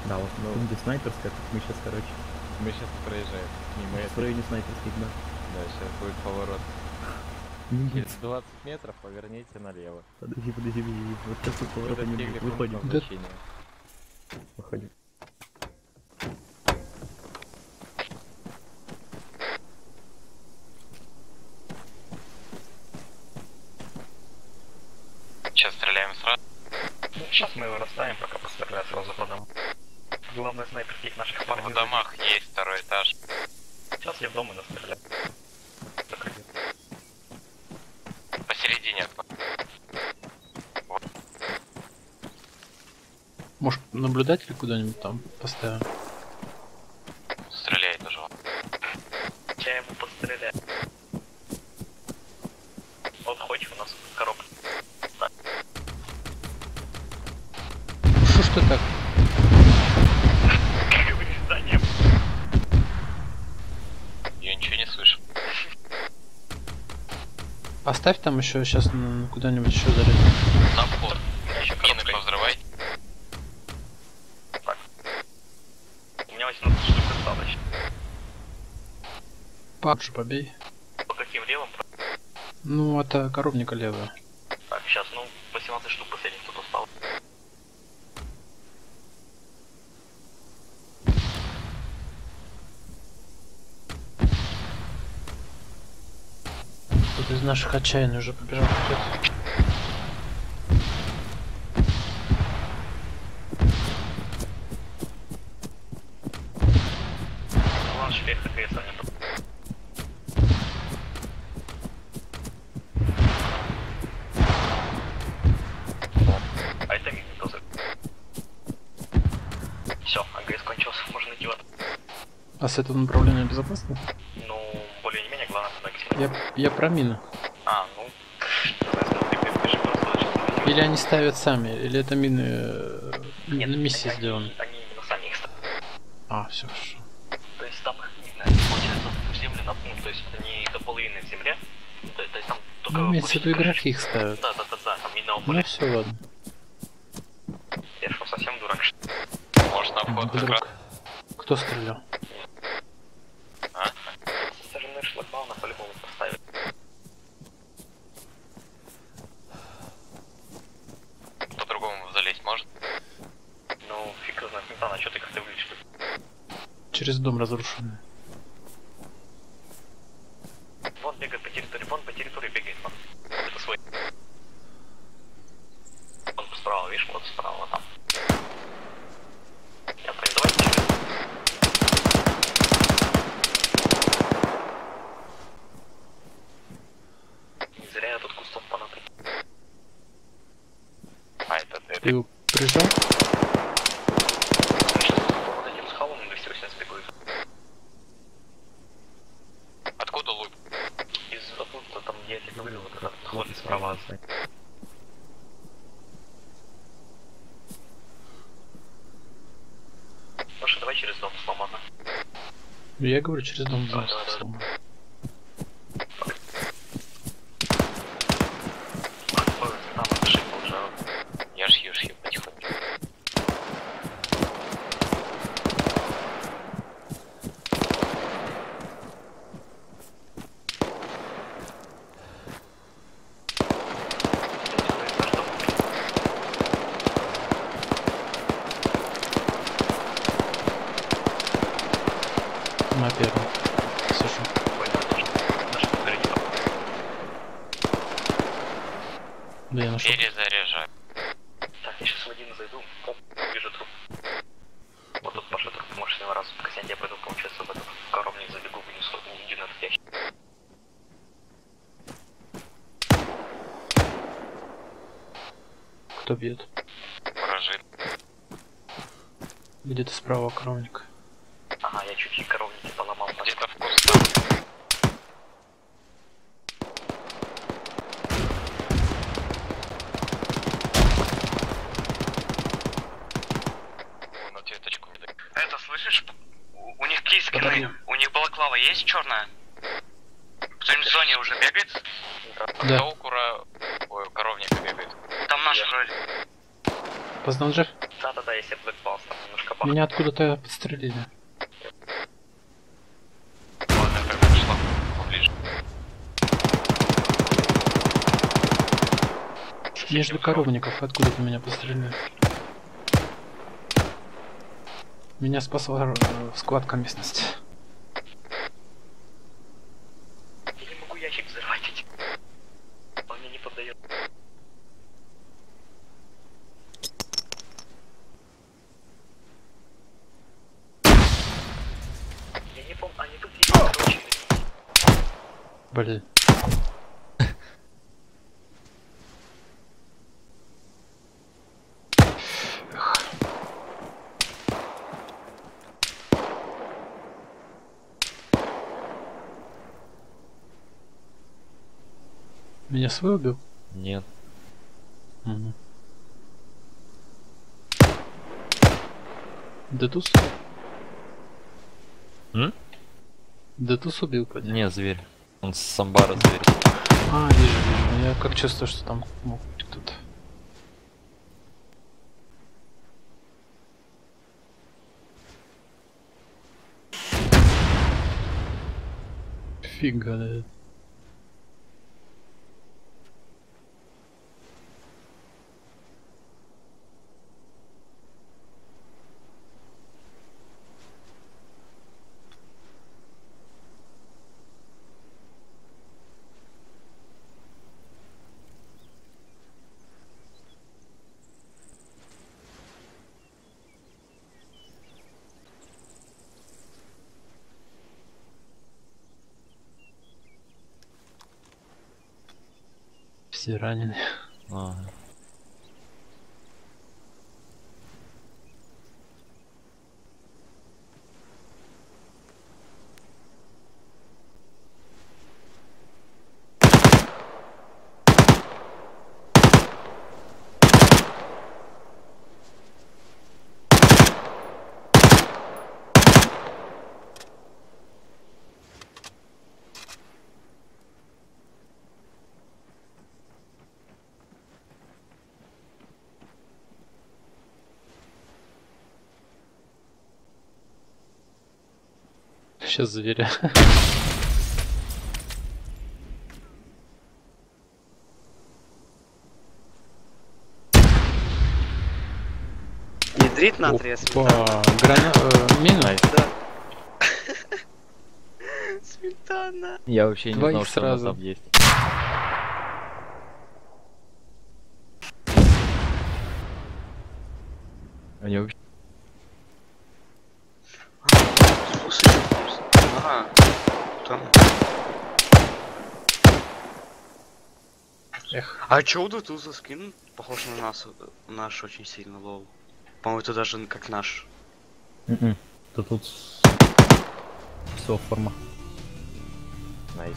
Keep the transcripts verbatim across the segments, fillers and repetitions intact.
Да, вот ну, где снайперская, мы сейчас, короче. Мы сейчас проезжаем мимо в районе снайперских, да. Да, сейчас будет поворот. Нет. Через двадцать метров поверните налево. Подожди, подожди, подожди. Вот сейчас тут поворота не будет. Выходим. Да. Выходим. Сейчас стреляем сразу. Ну, сейчас мы его расставим, пока постреляем сразу по домам. Главное снайперских наших парней. В домах есть второй этаж. Сейчас я в дом и настреляю. Посередине. Может, наблюдатель куда-нибудь там поставим? Стреляй тоже. Я его постреляю. Вот хоть у нас коробка. Да. Что ж ты так? Да нет. Я ничего не слышу. Поставь там еще сейчас куда-нибудь еще зарядить. На вход. Мины повзрывай. Так. У меня восемнадцать штук достаточно. Пак же побей. По каким левым? Ну, это коровника левая. Так, сейчас, ну, восемнадцать штук последних тут осталось. Кто-то из наших отчаянный уже побежал вперед. Ладно, шпех ХКС нету. А это мини тоже. Все, АГС кончился, можно идти в это. А с этого направления безопасно? Ну, более не менее, главное туда Я, я про мины. А, ну, ты бежишь просто. Или они ставят сами, или это мины э, Нет, на миссии они, сделаны? Они именно сами их ставят. А, все хорошо. То есть там их видно, они получается в землю, ну, то есть они до половины в земле. То, то есть там только... Ну, имеется в виду игроки их ставят. Да, да, да, да, там минного Ну поля. все, ладно. Я что, совсем дурак, что ли? Может на вход как раз. Вдруг. Кто стрелял? А? Со стороны шлагбауна по-любому поставить. По-другому залезть может? Ну, фиг знает, не знаю, а что ты как-то выглядишь? Через дом разрушенный. Вон бегает по территории, вон по территории бегает, вон. Это свой. Вон справа, видишь, вот справа, там. Я понял, давай через. Не зря я тут кустов понатый. А, это ты. Ты его прижал? Вот этим с халом двести восемьдесят бегают. Откуда лук? Из оттуда, там, где я тебе говорил, вот этот ход справа. Слушай, давай через дом сломано. Я говорю, через дом. Да, да, да. сломан. Ой, там ошибка уже. Я шью, шью потихоньку. На первом. Слышу. Да, я нашел. Перезаряжаю. Так, я сейчас в один зайду, оп, вижу труп. Вот тут Паша труп, можешь с него раз покосять, я пойду, получается, в этот в коровник забегу, вынесу, уйди на этот ящик. Кто бьет? Ворожит. Где-то справа коровник. Ага, я чуть-чуть коровники поломал. Где-то в кустах. Вон ответочку не даю. Это, слышишь? У, у них кискины, Подожди. у них балаклава есть черная? Кто-нибудь в зоне уже бегает? Да. Кто у кура... Ой, у коровника бегает. Там наши вроде. Познал Джефф? Да-да-да, если Black там немножко пахнет. Меня откуда-то подстрелили. Ладно, как подошла поближе. Между коровников откуда-то меня пострелили. Меня спасла э, складка местности. Я не могу ящик взорвать эти. Он мне не поддает. Я не помню, они тут есть, короче. Блин. Меня свой убил? Нет. Угу. Детус? М? Детус убил, поди. Не, зверь. Он с амбара зверь. А, вижу, вижу. Я как чувствую, что там мог быть кто-то. Фига, да. Все ранены. Ага. Сейчас зверя. Нитрит натрия сметана. Опа, грана... э, мина? Найс. Сметана. Я вообще не Двоих знал, что она сразу. там есть. Они вообще... Слушай, ага. Там. Эх. А чё у Детуза скин? Похож на нас, наш очень сильно лол. По-моему, это даже как наш. М-м. То тут все форма. Найс.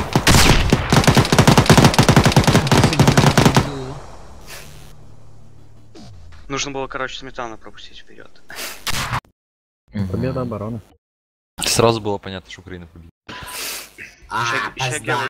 Нужно было, короче, сметану пропустить вперед. Победа обороны. Сразу было понятно, что Украина победит. Еще, еще